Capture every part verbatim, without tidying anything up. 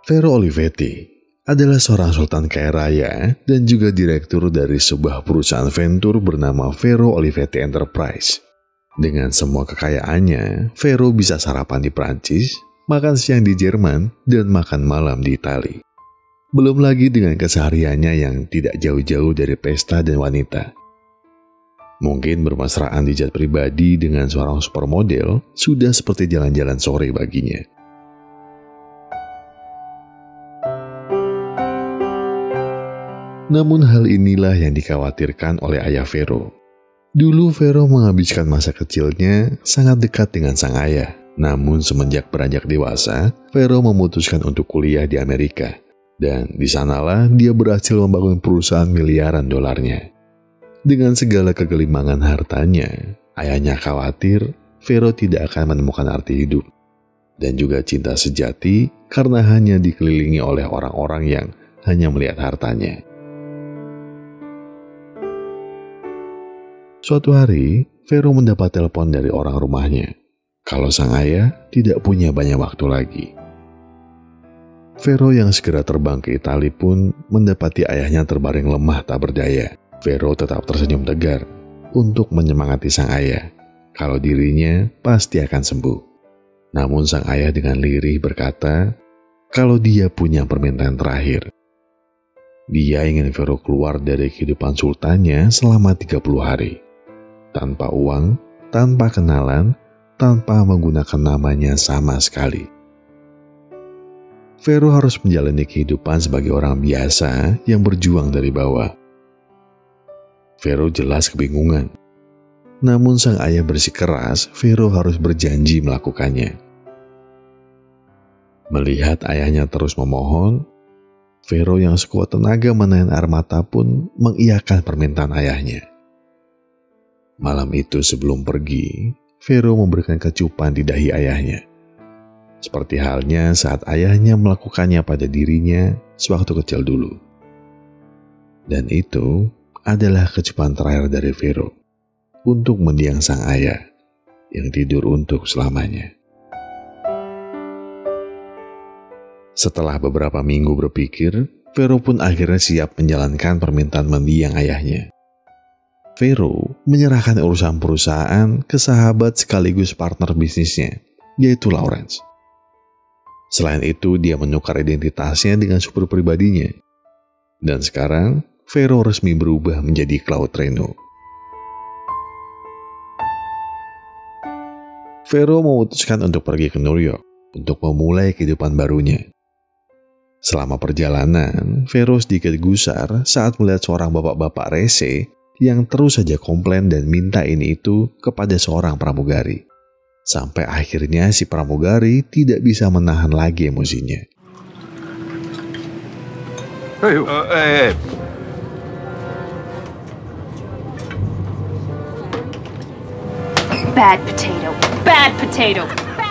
Vero Olivetti adalah seorang sultan kaya raya dan juga direktur dari sebuah perusahaan venture bernama Vero Olivetti Enterprise. Dengan semua kekayaannya, Vero bisa sarapan di Prancis, makan siang di Jerman, dan makan malam di Italia. Belum lagi dengan kesehariannya yang tidak jauh-jauh dari pesta dan wanita. Mungkin bermesraan di jet pribadi dengan seorang supermodel sudah seperti jalan-jalan sore baginya. Namun hal inilah yang dikhawatirkan oleh ayah Vero. Dulu Vero menghabiskan masa kecilnya sangat dekat dengan sang ayah. Namun semenjak beranjak dewasa, Vero memutuskan untuk kuliah di Amerika. Dan di sanalah dia berhasil membangun perusahaan miliaran dolarnya. Dengan segala kegelimangan hartanya, ayahnya khawatir Vero tidak akan menemukan arti hidup. Dan juga cinta sejati karena hanya dikelilingi oleh orang-orang yang hanya melihat hartanya. Suatu hari, Vero mendapat telepon dari orang rumahnya. Kalau sang ayah tidak punya banyak waktu lagi. Vero yang segera terbang ke Italia pun mendapati ayahnya terbaring lemah tak berdaya. Vero tetap tersenyum tegar untuk menyemangati sang ayah. Kalau dirinya pasti akan sembuh. Namun sang ayah dengan lirih berkata, kalau dia punya permintaan terakhir. Dia ingin Vero keluar dari kehidupan sultannya selama tiga puluh hari. Tanpa uang, tanpa kenalan, tanpa menggunakan namanya sama sekali. Vero harus menjalani kehidupan sebagai orang biasa yang berjuang dari bawah. Vero jelas kebingungan. Namun sang ayah bersikeras, Vero harus berjanji melakukannya. Melihat ayahnya terus memohon, Vero yang sekuat tenaga menahan air mata pun mengiyakan permintaan ayahnya. Malam itu sebelum pergi, Vero memberikan kecupan di dahi ayahnya. Seperti halnya saat ayahnya melakukannya pada dirinya sewaktu kecil dulu. Dan itu adalah kecupan terakhir dari Vero untuk mendiang sang ayah yang tidur untuk selamanya. Setelah beberapa minggu berpikir, Vero pun akhirnya siap menjalankan permintaan mendiang ayahnya. Vero menyerahkan urusan perusahaan ke sahabat sekaligus partner bisnisnya, yaitu Lawrence. Selain itu, dia menukar identitasnya dengan supir pribadinya. Dan sekarang, Vero resmi berubah menjadi Claude Reno. Vero memutuskan untuk pergi ke New York untuk memulai kehidupan barunya. Selama perjalanan, Vero sedikit gusar saat melihat seorang bapak-bapak rese yang terus saja komplain dan minta ini itu kepada seorang pramugari. Sampai akhirnya si pramugari tidak bisa menahan lagi emosinya. Hey, uh, hey, hey. Bad potato, bad potato.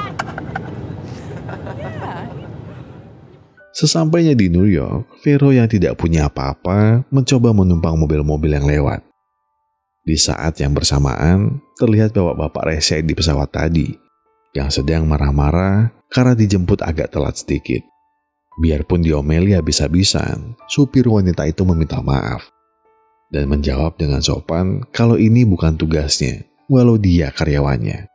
Sesampainya di New York, Vero yang tidak punya apa-apa mencoba menumpang mobil-mobil yang lewat. Di saat yang bersamaan, terlihat bapak-bapak rese di pesawat tadi yang sedang marah-marah karena dijemput agak telat sedikit. Biarpun diomeli habis-habisan, supir wanita itu meminta maaf dan menjawab dengan sopan kalau ini bukan tugasnya, walau dia karyawannya.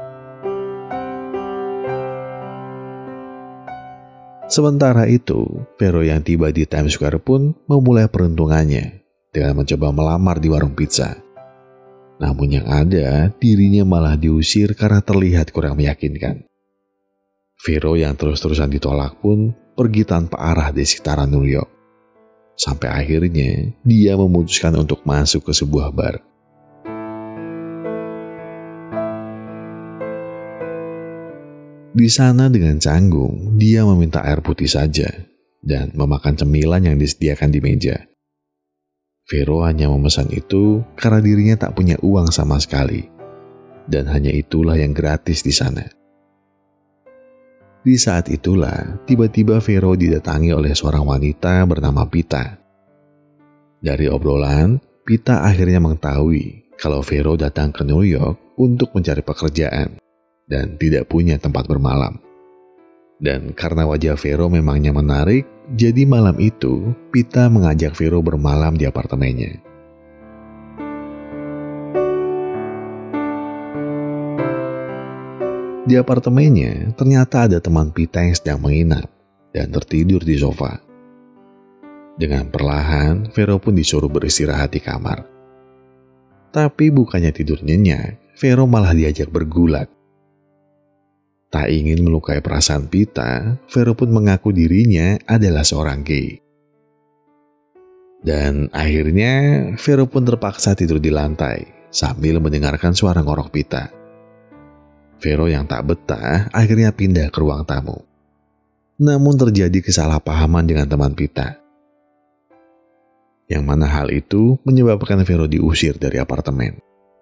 Sementara itu, Vero yang tiba di Times Square pun memulai peruntungannya dengan mencoba melamar di warung pizza. Namun yang ada, dirinya malah diusir karena terlihat kurang meyakinkan. Vero yang terus-terusan ditolak pun pergi tanpa arah di sekitaran New York. Sampai akhirnya, dia memutuskan untuk masuk ke sebuah bar. Di sana dengan canggung, dia meminta air putih saja dan memakan cemilan yang disediakan di meja. Vero hanya memesan itu karena dirinya tak punya uang sama sekali. Dan hanya itulah yang gratis di sana. Di saat itulah, tiba-tiba Vero didatangi oleh seorang wanita bernama Pita. Dari obrolan, Pita akhirnya mengetahui kalau Vero datang ke New York untuk mencari pekerjaan dan tidak punya tempat bermalam. Dan karena wajah Vero memangnya menarik, jadi malam itu Pita mengajak Vero bermalam di apartemennya. Di apartemennya ternyata ada teman Pita yang sedang menginap dan tertidur di sofa. Dengan perlahan, Vero pun disuruh beristirahat di kamar. Tapi bukannya tidur nyenyak, Vero malah diajak bergulat. Tak ingin melukai perasaan Pita, Vero pun mengaku dirinya adalah seorang gay. Dan akhirnya Vero pun terpaksa tidur di lantai sambil mendengarkan suara ngorok Pita. Vero yang tak betah akhirnya pindah ke ruang tamu. Namun terjadi kesalahpahaman dengan teman Pita. Yang mana hal itu menyebabkan Vero diusir dari apartemen.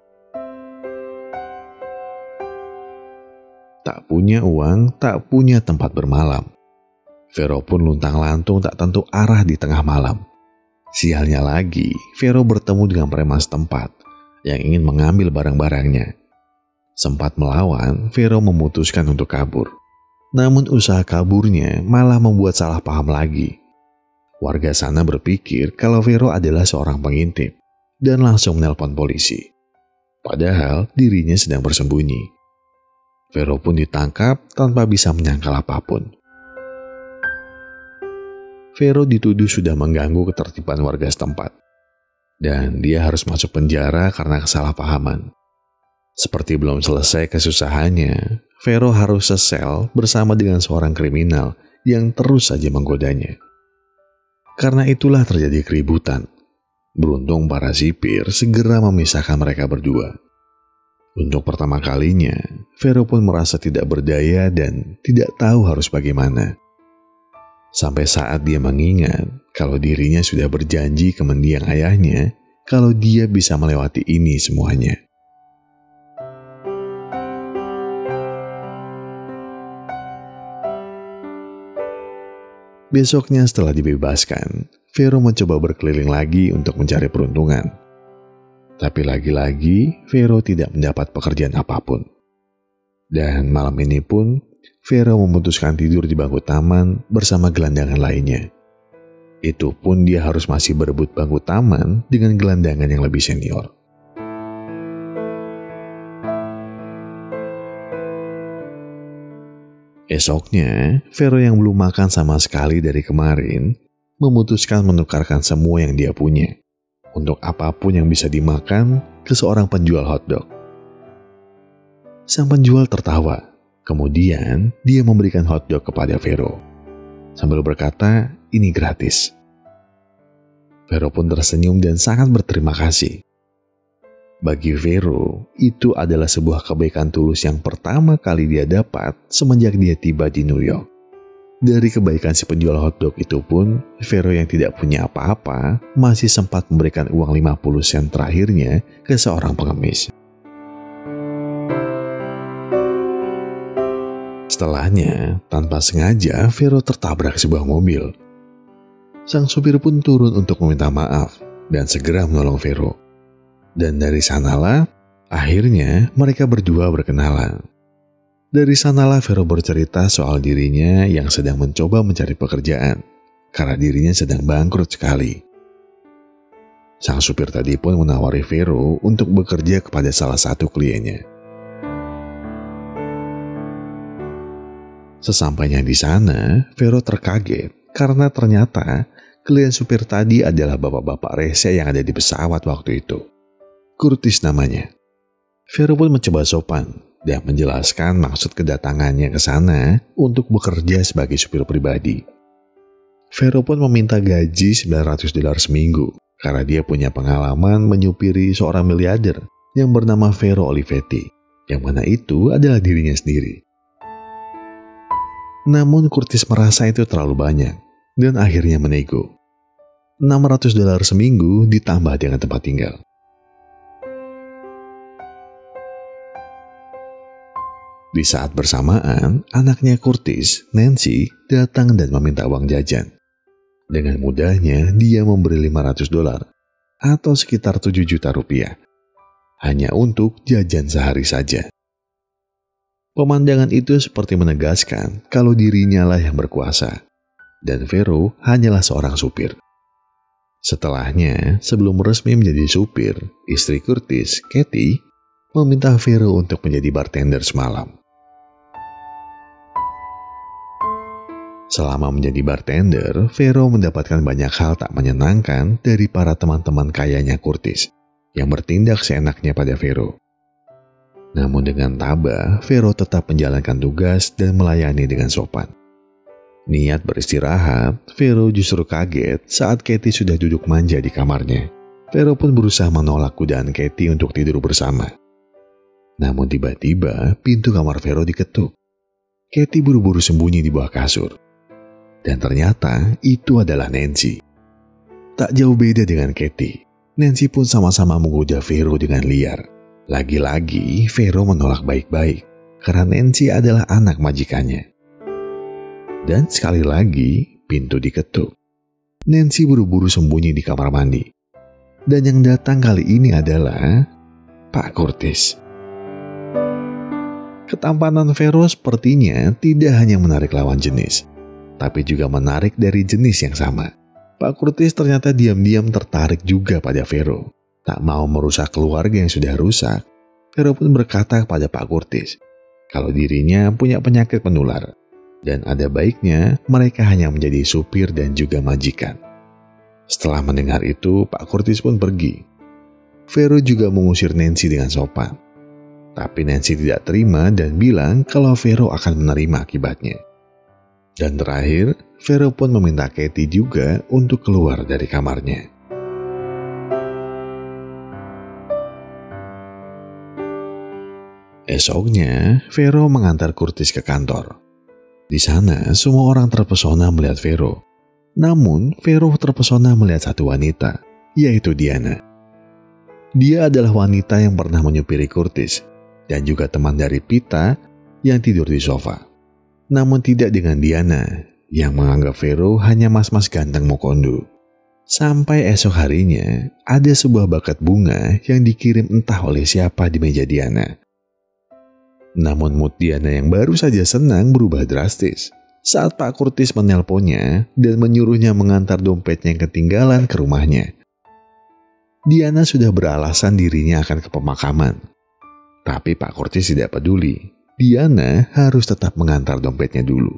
Tak punya uang, tak punya tempat bermalam. Vero pun luntang-lantung tak tentu arah di tengah malam. Sialnya lagi, Vero bertemu dengan preman setempat yang ingin mengambil barang-barangnya. Sempat melawan, Vero memutuskan untuk kabur. Namun usaha kaburnya malah membuat salah paham lagi. Warga sana berpikir kalau Vero adalah seorang pengintip dan langsung menelpon polisi. Padahal dirinya sedang bersembunyi. Vero pun ditangkap tanpa bisa menyangkal apapun. Vero dituduh sudah mengganggu ketertiban warga setempat. Dan dia harus masuk penjara karena kesalahpahaman. Seperti belum selesai kesusahannya, Vero harus sesel bersama dengan seorang kriminal yang terus saja menggodanya. Karena itulah terjadi keributan. Beruntung para sipir segera memisahkan mereka berdua. Untuk pertama kalinya, Vero pun merasa tidak berdaya dan tidak tahu harus bagaimana. Sampai saat dia mengingat kalau dirinya sudah berjanji ke mendiang ayahnya kalau dia bisa melewati ini semuanya. Besoknya setelah dibebaskan, Vero mencoba berkeliling lagi untuk mencari peruntungan. Tapi lagi-lagi, Vero tidak mendapat pekerjaan apapun. Dan malam ini pun, Vero memutuskan tidur di bangku taman bersama gelandangan lainnya. Itu pun dia harus masih berebut bangku taman dengan gelandangan yang lebih senior. Esoknya, Vero yang belum makan sama sekali dari kemarin, memutuskan menukarkan semua yang dia punya untuk apapun yang bisa dimakan ke seorang penjual hotdog. Sang penjual tertawa, kemudian dia memberikan hotdog kepada Vero, sambil berkata, ini gratis. Vero pun tersenyum dan sangat berterima kasih. Bagi Vero, itu adalah sebuah kebaikan tulus yang pertama kali dia dapat semenjak dia tiba di New York. Dari kebaikan si penjual hotdog itu pun, Vero yang tidak punya apa-apa masih sempat memberikan uang lima puluh sen terakhirnya ke seorang pengemis. Setelahnya, tanpa sengaja Vero tertabrak sebuah mobil. Sang supir pun turun untuk meminta maaf dan segera menolong Vero. Dan dari sanalah, akhirnya mereka berdua berkenalan. Dari sanalah Vero bercerita soal dirinya yang sedang mencoba mencari pekerjaan, karena dirinya sedang bangkrut sekali. Sang supir tadi pun menawari Vero untuk bekerja kepada salah satu kliennya. Sesampainya di sana, Vero terkaget karena ternyata klien supir tadi adalah bapak-bapak rese yang ada di pesawat waktu itu. Curtis namanya. Vero pun mencoba sopan dan menjelaskan maksud kedatangannya ke sana untuk bekerja sebagai supir pribadi. Vero pun meminta gaji sembilan ratus dolar seminggu karena dia punya pengalaman menyupiri seorang miliarder yang bernama Vero Olivetti, yang mana itu adalah dirinya sendiri. Namun Curtis merasa itu terlalu banyak dan akhirnya menego. enam ratus dolar seminggu ditambah dengan tempat tinggal. Di saat bersamaan, anaknya Curtis, Nancy, datang dan meminta uang jajan. Dengan mudahnya, dia memberi lima ratus dolar atau sekitar tujuh juta rupiah hanya untuk jajan sehari saja. Pemandangan itu seperti menegaskan kalau dirinya lah yang berkuasa, dan Vero hanyalah seorang supir. Setelahnya, sebelum resmi menjadi supir, istri Curtis, Kathy, meminta Vero untuk menjadi bartender semalam. Selama menjadi bartender, Vero mendapatkan banyak hal tak menyenangkan dari para teman-teman kayanya Curtis yang bertindak seenaknya pada Vero. Namun dengan tabah, Vero tetap menjalankan tugas dan melayani dengan sopan. Niat beristirahat, Vero justru kaget saat Kathy sudah duduk manja di kamarnya. Vero pun berusaha menolak godaan Kathy untuk tidur bersama. Namun tiba-tiba pintu kamar Vero diketuk. Kathy buru-buru sembunyi di bawah kasur. Dan ternyata itu adalah Nancy. Tak jauh beda dengan Kathy, Nancy pun sama-sama menggoda Vero dengan liar. Lagi-lagi Vero menolak baik-baik karena Nancy adalah anak majikannya. Dan sekali lagi pintu diketuk. Nancy buru-buru sembunyi di kamar mandi. Dan yang datang kali ini adalah Pak Curtis. Ketampanan Vero sepertinya tidak hanya menarik lawan jenis, tapi juga menarik dari jenis yang sama. Pak Curtis ternyata diam-diam tertarik juga pada Vero. Tak mau merusak keluarga yang sudah rusak, Vero pun berkata kepada Pak Curtis kalau dirinya punya penyakit menular dan ada baiknya mereka hanya menjadi supir dan juga majikan. Setelah mendengar itu, Pak Curtis pun pergi. Vero juga mengusir Nancy dengan sopan. Tapi Nancy tidak terima dan bilang kalau Vero akan menerima akibatnya. Dan terakhir, Vero pun meminta Kathy juga untuk keluar dari kamarnya. Esoknya, Vero mengantar Curtis ke kantor. Di sana, semua orang terpesona melihat Vero. Namun, Vero terpesona melihat satu wanita, yaitu Diana. Dia adalah wanita yang pernah menyupiri Curtis, dan juga teman dari Pita yang tidur di sofa. Namun tidak dengan Diana, yang menganggap Vero hanya mas-mas ganteng Mokondo. Sampai esok harinya, ada sebuah buket bunga yang dikirim entah oleh siapa di meja Diana. Namun mood Diana yang baru saja senang berubah drastis saat Pak Curtis menelponnya dan menyuruhnya mengantar dompetnya yang ketinggalan ke rumahnya. Diana sudah beralasan dirinya akan ke pemakaman. Tapi Pak Curtis tidak peduli. Diana harus tetap mengantar dompetnya dulu.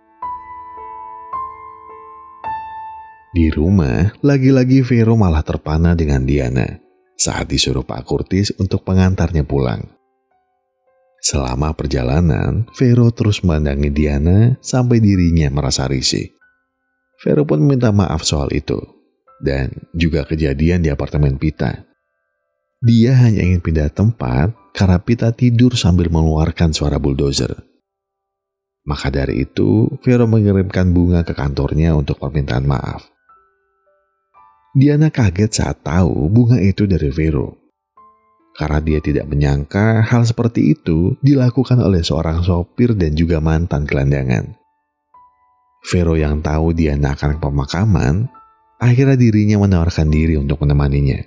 Di rumah, lagi-lagi Vero malah terpana dengan Diana saat disuruh Pak Curtis untuk mengantarnya pulang. Selama perjalanan, Vero terus memandangi Diana sampai dirinya merasa risih. Vero pun meminta maaf soal itu, dan juga kejadian di apartemen Pita. Dia hanya ingin pindah tempat karena Pita tidur sambil mengeluarkan suara bulldozer. Maka dari itu, Vero mengirimkan bunga ke kantornya untuk permintaan maaf. Diana kaget saat tahu bunga itu dari Vero. Karena dia tidak menyangka hal seperti itu dilakukan oleh seorang sopir dan juga mantan gelandangan. Vero yang tahu Diana akan ke pemakaman, akhirnya dirinya menawarkan diri untuk menemaninya.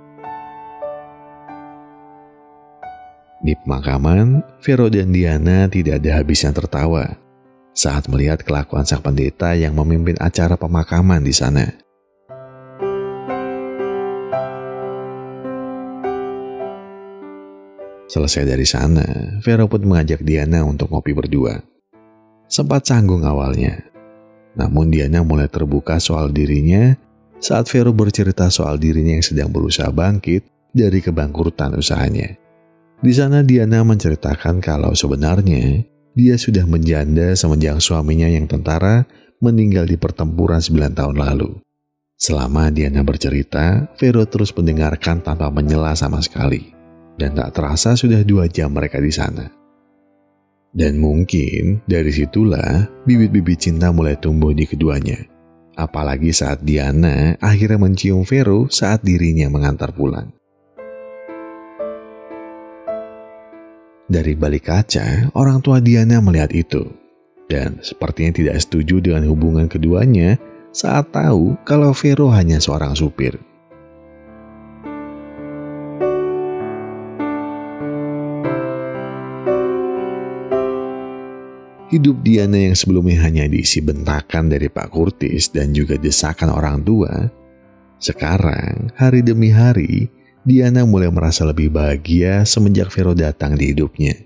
Di pemakaman, Vero dan Diana tidak ada habisnya tertawa saat melihat kelakuan sang pendeta yang memimpin acara pemakaman di sana. Selesai dari sana, Vero pun mengajak Diana untuk ngopi berdua. Sempat canggung awalnya, namun Diana mulai terbuka soal dirinya saat Vero bercerita soal dirinya yang sedang berusaha bangkit dari kebangkrutan usahanya. Di sana Diana menceritakan kalau sebenarnya dia sudah menjanda semenjak suaminya yang tentara meninggal di pertempuran sembilan tahun lalu. Selama Diana bercerita, Vero terus mendengarkan tanpa menyela sama sekali. Dan tak terasa sudah dua jam mereka di sana. Dan mungkin dari situlah bibit-bibit cinta mulai tumbuh di keduanya. Apalagi saat Diana akhirnya mencium Vero saat dirinya mengantar pulang. Dari balik kaca, orang tua Diana melihat itu. Dan sepertinya tidak setuju dengan hubungan keduanya saat tahu kalau Vero hanya seorang supir. Hidup Diana yang sebelumnya hanya diisi bentakan dari Pak Kurtis dan juga desakan orang tua, sekarang hari demi hari Diana mulai merasa lebih bahagia semenjak Vero datang di hidupnya.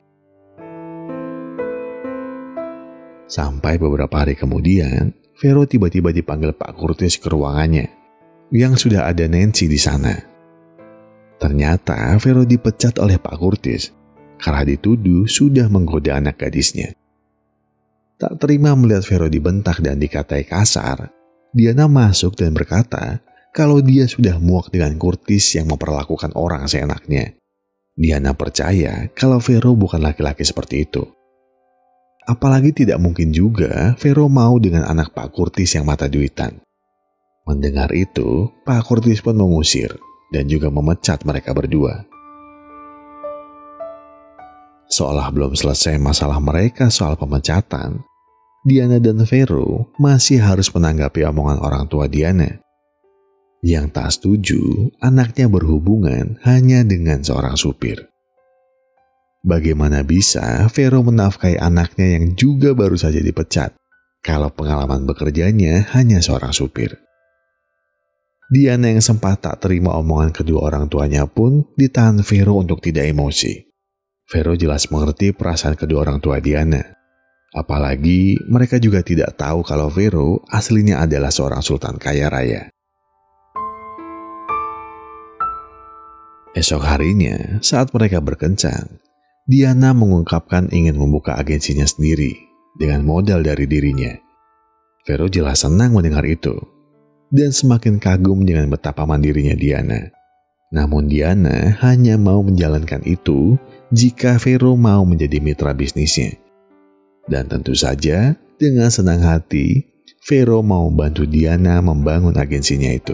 Sampai beberapa hari kemudian, Vero tiba-tiba dipanggil Pak Kurtis ke ruangannya, yang sudah ada Nancy di sana. Ternyata Vero dipecat oleh Pak Kurtis karena dituduh sudah menggoda anak gadisnya. Tak terima melihat Vero dibentak dan dikatai kasar, Diana masuk dan berkata kalau dia sudah muak dengan Kurtis yang memperlakukan orang seenaknya. Diana percaya kalau Vero bukan laki-laki seperti itu. Apalagi tidak mungkin juga Vero mau dengan anak Pak Kurtis yang mata duitan. Mendengar itu, Pak Kurtis pun mengusir dan juga memecat mereka berdua. Seolah belum selesai masalah mereka soal pemecatan, Diana dan Vero masih harus menanggapi omongan orang tua Diana yang tak setuju anaknya berhubungan hanya dengan seorang supir. Bagaimana bisa Vero menafkahi anaknya yang juga baru saja dipecat kalau pengalaman bekerjanya hanya seorang supir? Diana yang sempat tak terima omongan kedua orang tuanya pun ditahan Vero untuk tidak emosi. Vero jelas mengerti perasaan kedua orang tua Diana. Apalagi mereka juga tidak tahu kalau Vero aslinya adalah seorang sultan kaya raya. Esok harinya, saat mereka berkencan, Diana mengungkapkan ingin membuka agensinya sendiri dengan modal dari dirinya. Vero jelas senang mendengar itu dan semakin kagum dengan betapa mandirinya Diana. Namun Diana hanya mau menjalankan itu jika Vero mau menjadi mitra bisnisnya. Dan tentu saja dengan senang hati Vero mau membantu Diana membangun agensinya itu.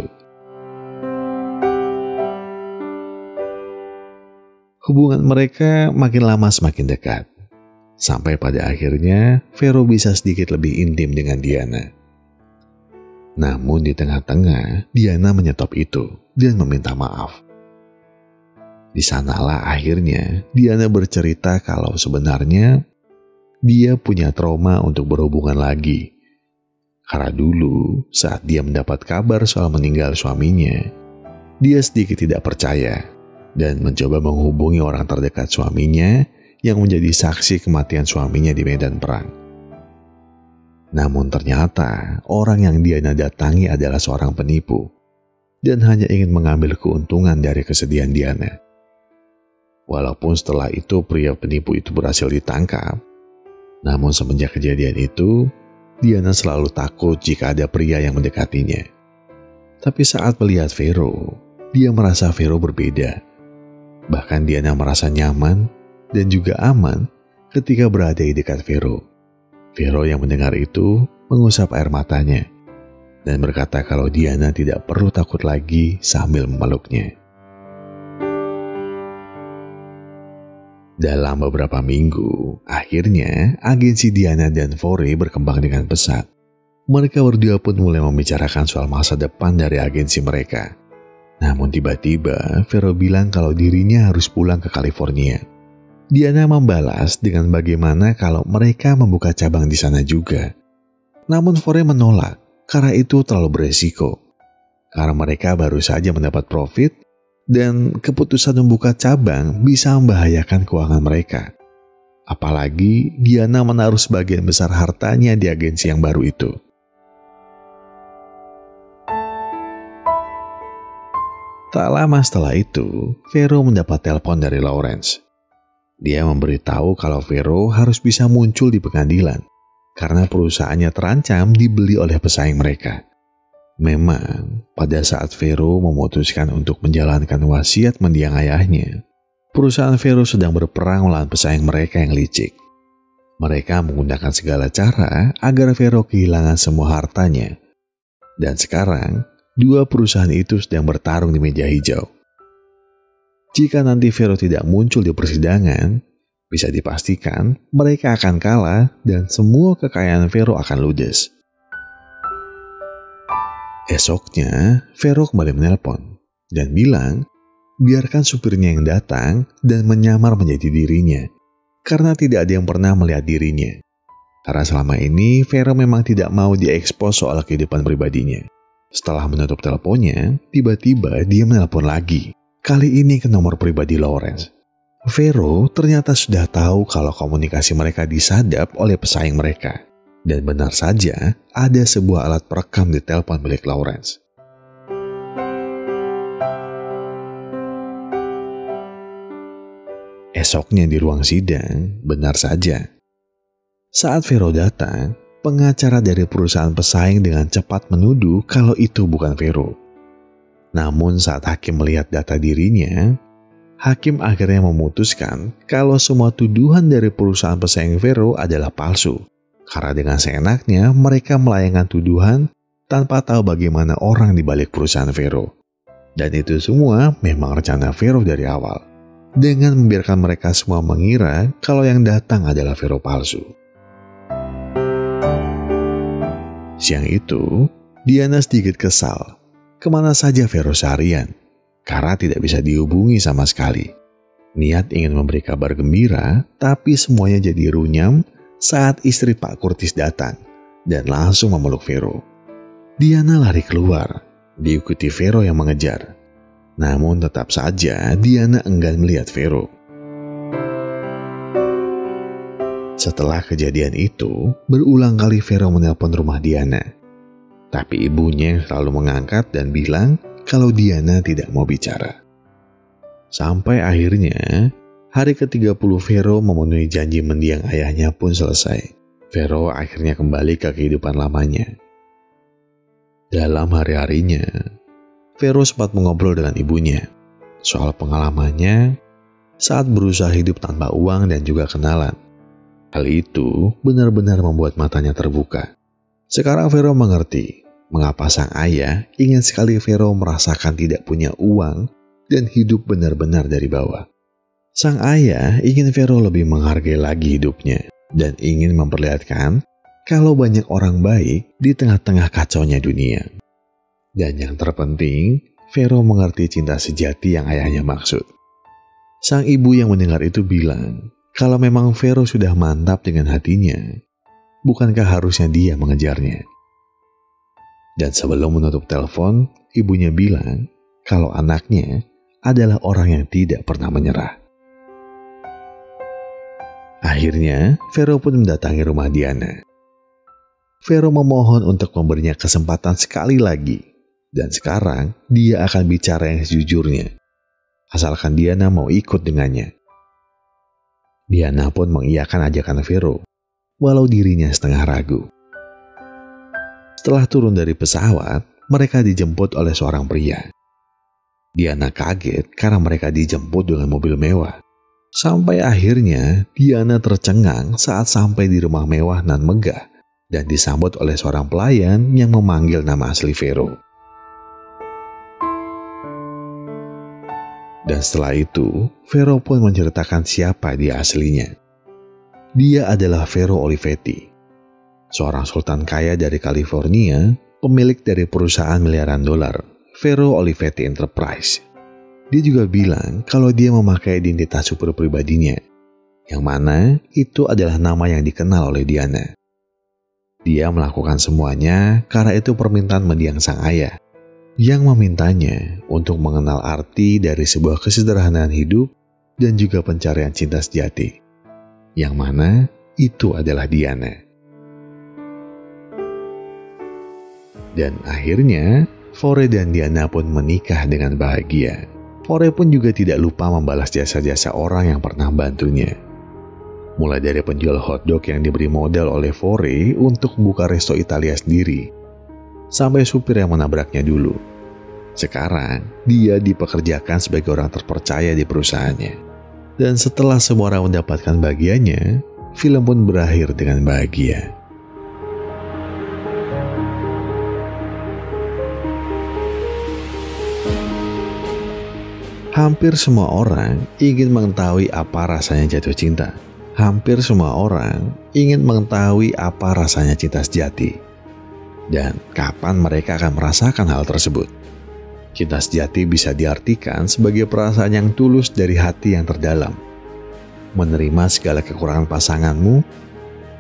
Hubungan mereka makin lama semakin dekat. Sampai pada akhirnya Vero bisa sedikit lebih intim dengan Diana. Namun di tengah-tengah Diana menyetop itu dan meminta maaf. Di sanalah akhirnya Diana bercerita kalau sebenarnya dia punya trauma untuk berhubungan lagi. Karena dulu saat dia mendapat kabar soal meninggal suaminya, dia sedikit tidak percaya dan mencoba menghubungi orang terdekat suaminya yang menjadi saksi kematian suaminya di medan perang. Namun ternyata orang yang Diana datangi adalah seorang penipu dan hanya ingin mengambil keuntungan dari kesedihan Diana. Walaupun setelah itu pria penipu itu berhasil ditangkap, namun semenjak kejadian itu, Diana selalu takut jika ada pria yang mendekatinya. Tapi saat melihat Vero, dia merasa Vero berbeda. Bahkan Diana merasa nyaman dan juga aman ketika berada di dekat Vero. Vero yang mendengar itu mengusap air matanya dan berkata kalau Diana tidak perlu takut lagi sambil memeluknya. Dalam beberapa minggu, akhirnya agensi Diana dan Vore berkembang dengan pesat. Mereka berdua pun mulai membicarakan soal masa depan dari agensi mereka. Namun tiba-tiba Vero bilang kalau dirinya harus pulang ke California. Diana membalas dengan bagaimana kalau mereka membuka cabang di sana juga. Namun Vore menolak karena itu terlalu beresiko. Karena mereka baru saja mendapat profit dan keputusan membuka cabang bisa membahayakan keuangan mereka. Apalagi Diana menaruh sebagian besar hartanya di agensi yang baru itu. Tak lama setelah itu, Vero mendapat telepon dari Lawrence. Dia memberitahu kalau Vero harus bisa muncul di pengadilan karena perusahaannya terancam dibeli oleh pesaing mereka. Memang, pada saat Vero memutuskan untuk menjalankan wasiat mendiang ayahnya, perusahaan Vero sedang berperang melawan pesaing mereka yang licik. Mereka menggunakan segala cara agar Vero kehilangan semua hartanya. Dan sekarang, dua perusahaan itu sedang bertarung di meja hijau. Jika nanti Vero tidak muncul di persidangan, bisa dipastikan mereka akan kalah dan semua kekayaan Vero akan ludes. Esoknya, Vero kembali menelpon dan bilang biarkan supirnya yang datang dan menyamar menjadi dirinya karena tidak ada yang pernah melihat dirinya. Karena selama ini Vero memang tidak mau diekspos soal kehidupan pribadinya. Setelah menutup teleponnya, tiba-tiba dia menelpon lagi. Kali ini ke nomor pribadi Lawrence. Vero ternyata sudah tahu kalau komunikasi mereka disadap oleh pesaing mereka. Dan benar saja, ada sebuah alat perekam di telepon milik Lawrence. Esoknya di ruang sidang, benar saja. Saat Vero datang, pengacara dari perusahaan pesaing dengan cepat menuduh kalau itu bukan Vero. Namun saat hakim melihat data dirinya, hakim akhirnya memutuskan kalau semua tuduhan dari perusahaan pesaing Vero adalah palsu. Karena dengan seenaknya mereka melayangkan tuduhan tanpa tahu bagaimana orang di balik perusahaan Vero. Dan itu semua memang rencana Vero dari awal. Dengan membiarkan mereka semua mengira kalau yang datang adalah Vero palsu. Siang itu, Diana sedikit kesal. Kemana saja Vero seharian? Karena tidak bisa dihubungi sama sekali. Niat ingin memberi kabar gembira, tapi semuanya jadi runyam saat istri Pak Curtis datang dan langsung memeluk Vero. Diana lari keluar, diikuti Vero yang mengejar. Namun tetap saja Diana enggan melihat Vero. Setelah kejadian itu, berulang kali Vero menelpon rumah Diana. Tapi ibunya selalu mengangkat dan bilang kalau Diana tidak mau bicara. Sampai akhirnya, hari ke tiga puluh Vero memenuhi janji mendiang ayahnya pun selesai. Vero akhirnya kembali ke kehidupan lamanya. Dalam hari-harinya, Vero sempat mengobrol dengan ibunya soal pengalamannya saat berusaha hidup tanpa uang dan juga kenalan. Hal itu benar-benar membuat matanya terbuka. Sekarang Vero mengerti mengapa sang ayah ingin sekali Vero merasakan tidak punya uang dan hidup benar-benar dari bawah. Sang ayah ingin Vero lebih menghargai lagi hidupnya dan ingin memperlihatkan kalau banyak orang baik di tengah-tengah kacaunya dunia. Dan yang terpenting, Vero mengerti cinta sejati yang ayahnya maksud. Sang ibu yang mendengar itu bilang, kalau memang Vero sudah mantap dengan hatinya, bukankah harusnya dia mengejarnya? Dan sebelum menutup telepon, ibunya bilang kalau anaknya adalah orang yang tidak pernah menyerah. Akhirnya, Vero pun mendatangi rumah Diana. Vero memohon untuk memberinya kesempatan sekali lagi, dan sekarang dia akan bicara yang sejujurnya, asalkan Diana mau ikut dengannya. Diana pun mengiyakan ajakan Vero, walau dirinya setengah ragu. Setelah turun dari pesawat, mereka dijemput oleh seorang pria. Diana kaget karena mereka dijemput dengan mobil mewah. Sampai akhirnya Diana tercengang saat sampai di rumah mewah nan megah dan disambut oleh seorang pelayan yang memanggil nama asli Vero. Dan setelah itu, Vero pun menceritakan siapa dia aslinya. Dia adalah Vero Olivetti, seorang sultan kaya dari California, pemilik dari perusahaan miliaran dolar, Vero Olivetti Enterprise. Dia juga bilang kalau dia memakai identitas super pribadinya, yang mana itu adalah nama yang dikenal oleh Diana. Dia melakukan semuanya karena itu permintaan mendiang sang ayah, yang memintanya untuk mengenal arti dari sebuah kesederhanaan hidup dan juga pencarian cinta sejati, yang mana itu adalah Diana. Dan akhirnya, Vore dan Diana pun menikah dengan bahagia. Vore pun juga tidak lupa membalas jasa-jasa orang yang pernah bantunya. Mulai dari penjual hotdog yang diberi modal oleh Vore untuk buka resto Italia sendiri, sampai supir yang menabraknya dulu. Sekarang, dia dipekerjakan sebagai orang terpercaya di perusahaannya. Dan setelah semua orang mendapatkan bagiannya, film pun berakhir dengan bahagia. Hampir semua orang ingin mengetahui apa rasanya jatuh cinta. Hampir semua orang ingin mengetahui apa rasanya cinta sejati. Dan kapan mereka akan merasakan hal tersebut. Cinta sejati bisa diartikan sebagai perasaan yang tulus dari hati yang terdalam. Menerima segala kekurangan pasanganmu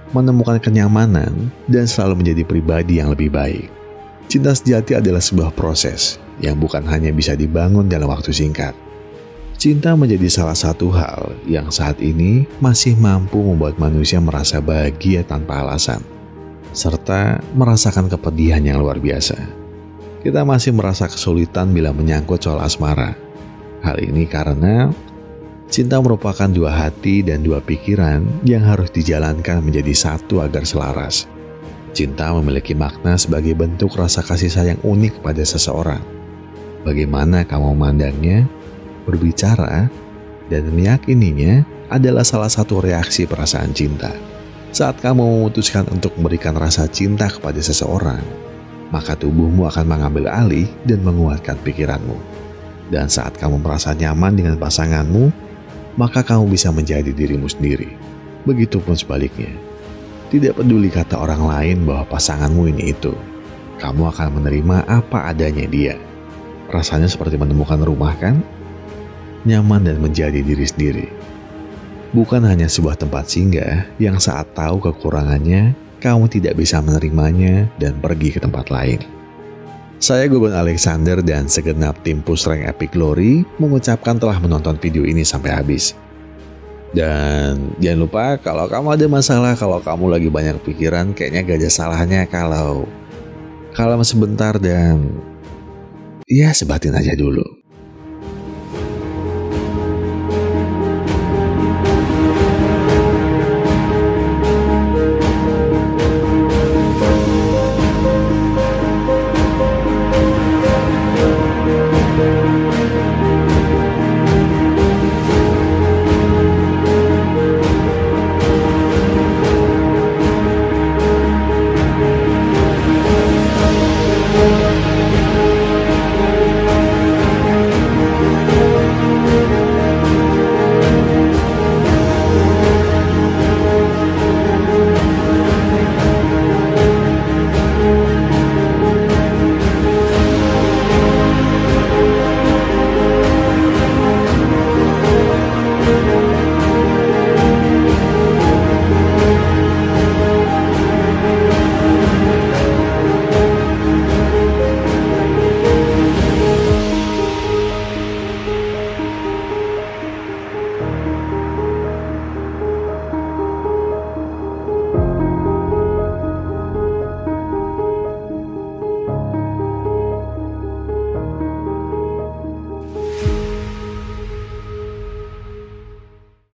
menemukan kenyamanan, dan selalu menjadi pribadi yang lebih baik. Cinta sejati adalah sebuah proses yang bukan hanya bisa dibangun dalam waktu singkat. Cinta menjadi salah satu hal yang saat ini masih mampu membuat manusia merasa bahagia tanpa alasan, serta merasakan kepedihan yang luar biasa. Kita masih merasa kesulitan bila menyangkut soal asmara. Hal ini karena cinta merupakan dua hati dan dua pikiran yang harus dijalankan menjadi satu agar selaras. Cinta memiliki makna sebagai bentuk rasa kasih sayang unik pada seseorang. Bagaimana kamu memandangnya, berbicara, dan meyakininya adalah salah satu reaksi perasaan cinta. Saat kamu memutuskan untuk memberikan rasa cinta kepada seseorang, maka tubuhmu akan mengambil alih dan menguatkan pikiranmu. Dan saat kamu merasa nyaman dengan pasanganmu, maka kamu bisa menjadi dirimu sendiri. Begitupun sebaliknya. Tidak peduli kata orang lain bahwa pasanganmu ini itu, kamu akan menerima apa adanya dia. Rasanya seperti menemukan rumah, kan? Nyaman dan menjadi diri sendiri. Bukan hanya sebuah tempat singgah yang saat tahu kekurangannya, kamu tidak bisa menerimanya dan pergi ke tempat lain. Saya Gugun Alexander dan segenap tim Push Rank Epic Glory mengucapkan telah menonton video ini sampai habis. Dan jangan lupa kalau kamu ada masalah, kalau kamu lagi banyak pikiran, kayaknya gak ada salahnya kalau kalau sebentar dan ya sebatin aja dulu.